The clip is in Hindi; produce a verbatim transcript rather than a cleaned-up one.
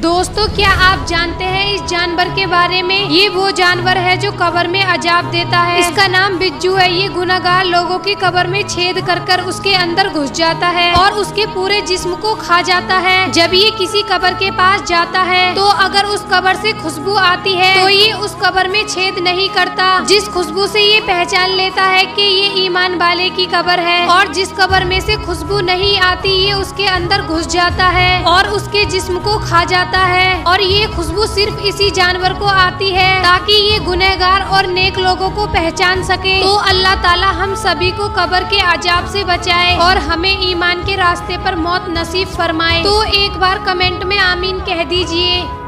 दोस्तों, क्या आप जानते हैं इस जानवर के बारे में? ये वो जानवर है जो कब्र में अजाब देता है। इसका नाम बिज्जू है। ये गुनहगार लोगों की कब्र में छेद कर कर उसके अंदर घुस जाता है और उसके पूरे जिस्म को खा जाता है। जब ये किसी कब्र के पास जाता है तो अगर उस कब्र से खुशबू आती है तो ये उस कब्र में छेद नहीं करता। जिस खुशबू से ये पहचान लेता है कि ये ईमान वाले की कब्र है, और जिस कब्र में से खुशबू नहीं आती ये उसके अंदर घुस जाता है और उसके जिस्म को खा जाता है। और ये खुशबू सिर्फ इसी जानवर को आती है ताकि ये गुनहगार और नेक लोगों को पहचान सके। तो अल्लाह ताला हम सभी को कब्र के अजाब से बचाए और हमें ईमान के रास्ते पर मौत नसीब फरमाए। तो एक बार कमेंट में आमीन कह दीजिए।